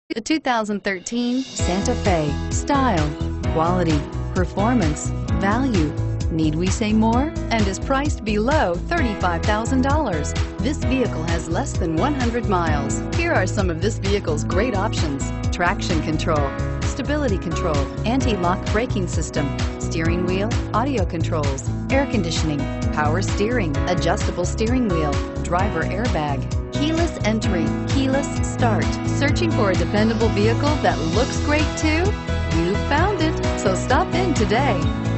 The 2013 Santa Fe. Style, quality, performance, value. Need we say more? And is priced below $35,000. This vehicle has less than 100 miles. Here are some of this vehicle's great options: traction control, stability control, anti-lock braking system, steering wheel audio controls, air conditioning, power steering, adjustable steering wheel, driver airbag, keyless entry, keyless start. Searching for a dependable vehicle that looks great too? You found it, so stop in today.